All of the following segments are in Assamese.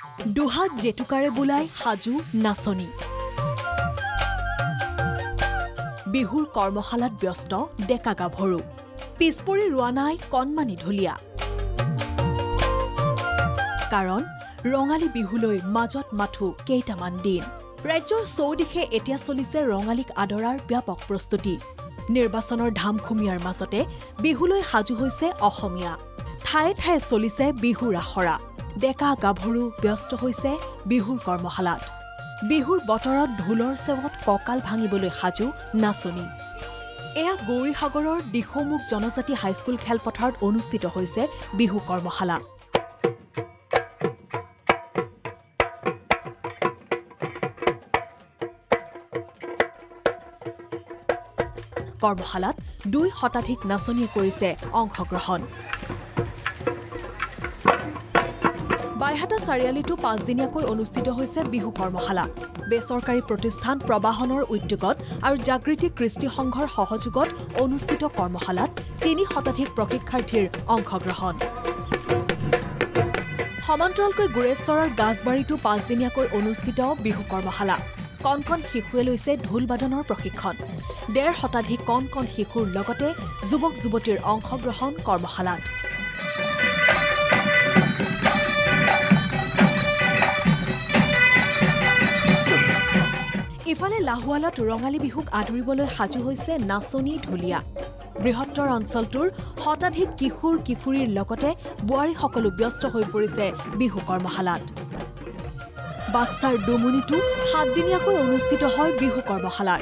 দুহাত জেতুকাৰে বুলাই হাজু নাচনী বিহুৰ কৰ্মশালাত ব্যস্ত ডেকা গাভৰু পিছপৰি ৰোৱা নাই কণমানি ঢুলীয়া কাৰণ ৰঙালী বিহুলৈ মাজত মাথো কেইটামান দিন ৰাজ্যৰ চৌদিশে এতিয়া চলিছে ৰঙালীক আদৰাৰ ব্যাপক প্ৰস্তুতি নিৰ্বাচনৰ ধামখুমীয়াৰ মাজতে বিহুলৈ সাজু হৈছে অসমীয়া ঠায়ে ঠায়ে চলিছে বিহুৰ আখৰা ডেকা গাভৰু ব্যস্ত হৈছে বিহুৰ কৰ্মশালাত বিহুৰ বতৰত ঢোলৰ চেৱত কঁকাল ভাঙিবলৈ সাজু নাচনী এয়া গৌৰীসাগৰৰ দিখৌমুখ জনজাতি হাইস্কুল খেলপথাৰত অনুষ্ঠিত হৈছে বিহু কৰ্মশালা কৰ্মশালাত 2 শতাধিক নাচনীয়ে কৰিছে অংশগ্ৰহণ বাইহাটা চাৰিআলিতো 5 দিনীয়াকৈ অনুষ্ঠিত হৈছে বিহু কৰ্মশালা বেচৰকাৰী প্ৰতিষ্ঠান প্ৰবাহনৰ উদ্যোগত আৰু জাগৃতি কৃষ্টি সংঘৰ সহযোগত অনুষ্ঠিত কৰ্মশালাত 3 শতাধিক প্ৰশিক্ষাৰ্থীৰ অংশগ্ৰহণ সমান্তৰালকৈ গুৰেশ্বৰৰ গাছবাৰীতো 5 দিনীয়াকৈ অনুষ্ঠিত বিহু কৰ্মশালা কণ শিশুৱে লৈছে ঢোল বাদনৰ প্ৰশিক্ষণ 1.5 শতাধিক কণ শিশুৰ লগতে যুৱক যুৱতীৰ অংশগ্ৰহণ কৰ্মশালাত ইফালে লাহোৱালত ৰঙালী বিহুক আদৰিবলৈ সাজু হৈছে নাচনী ঢুলীয়া বৃহত্তৰ অঞ্চলটোৰ শতাধিক কিশোৰ কিশোৰীৰ লগতে বোৱাৰীসকলো ব্যস্ত হৈ পৰিছে বিহু কৰ্মশালাত বাক্সাৰ ডুমুনিতো 7 দিনীয়াকৈ অনুষ্ঠিত হয় বিহু কৰ্মশালাৰ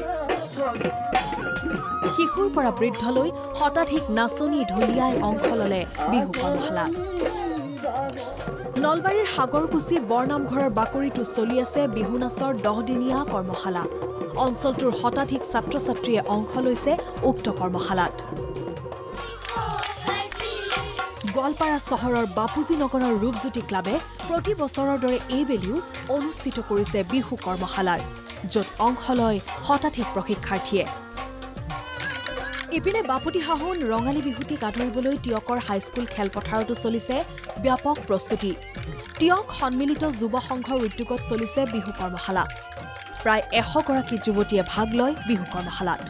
শিশুৰ পৰা বৃদ্ধলৈ শতাধিক নাচনী ঢুলীয়াই অংশ ললে বিহু কৰ্মশালাত নলবাৰীৰ সাগৰকুছি বৰনামঘৰৰ বাকৰিতো চলি আছে বিহু নাচৰ 10 দিনীয়া কৰ্মশালা অঞ্চলটোৰ শতাধিক ছাত্ৰ ছাত্ৰীয়ে অংশ লৈছে উক্ত কৰ্মশালাত গোৱালপাৰা চহৰৰ বাপুজী নগৰৰ ৰূপজ্যোতি ক্লাবে প্ৰতি বছৰৰ দৰে এইবেলিও অনুষ্ঠিত কৰিছে বিহু কৰ্মশালাৰ য'ত অংশ লয় শতাধিক প্ৰশিক্ষাৰ্থীয়ে ইপিনে বাপুতিসাহোন ৰঙালী বিহুটিক আদৰিবলৈ টিয়কৰ হাইস্কুল খেলপথাৰতো চলিছে ব্যাপক প্ৰস্তুতি টিয়ক সন্মিলিত যুৱ সংঘৰ উদ্যোগত চলিছে বিহু কৰ্মশালা প্ৰায় 100 গৰাকী যুৱতীয়ে ভাগ লয় বিহু কৰ্মশালাত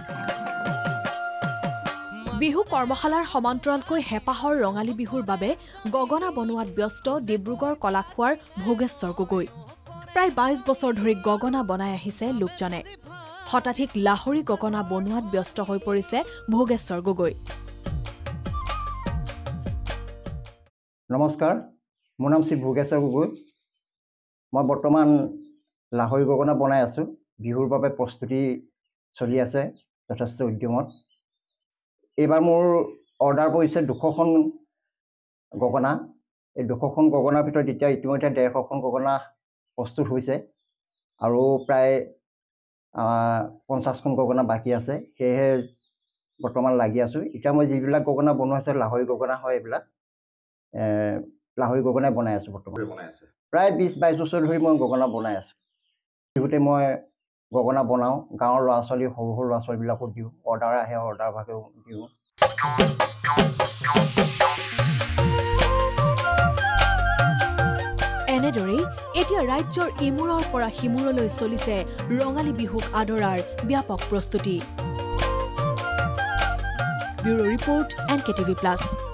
বিহু কৰ্মশালাৰ সমান্তৰালকৈ হেপাহৰ ৰঙালী বিহুৰ বাবে গগনা বনোৱাত ব্যস্ত ডিব্ৰুগড় কলাখোৱাৰ ভোগেশ্বৰ গগৈ প্ৰায় 22 বছৰ ধৰি গগনা বনাই আহিছে লোকজনে শতাধিক লাহৰি গগনা বনোৱাত ব্যস্ত হৈ পৰিছে ভোগেশ্বৰ গগৈ নমস্কাৰ মোৰ নাম শ্ৰী ভোগেশ্বৰ গগৈ মই বৰ্তমান লাহৰি গগনা বনাই আছো বিহুৰ বাবে প্ৰস্তুতি চলি আছে যথেষ্ট উদ্যমত এবাৰ মোৰ অৰ্ডাৰ পৰিছে 200খন গগনা এই 200খন গগনাৰ ভিতৰত এতিয়া ইতিমধ্যে 150খন গগনা প্ৰস্তুত হৈছে আৰু প্ৰায় 50খন গগনা বাকি আছে সেয়ে বৰ্তমান লাগি আছো এতিয়া মই যিবিলাক গগনা বনোৱা আছে লাহৰি গগনা হয় এইবিলাক লাহৰি গগনাই বনাই আছো বৰ্তমান প্ৰায় 20-22 বছৰ ধৰি মই গগনা বনাই আছো বিহুতে মই গগনা বনাওঁ গাঁৱৰ ল'ৰা ছোৱালী সৰু সৰু ল'ৰা ছোৱালীবিলাকো দিওঁ অৰ্ডাৰ আহে অৰ্ডাৰ ভাগেও দিওঁ এনেদৰেই এতিয়া ৰাজ্যৰ ইমূৰৰ পৰা সিমূৰলৈ চলিছে ৰঙালী বিহুক আদৰাৰ ব্যাপক প্ৰস্তুতি ব্যুৰো ৰিপৰ্ট NKTV+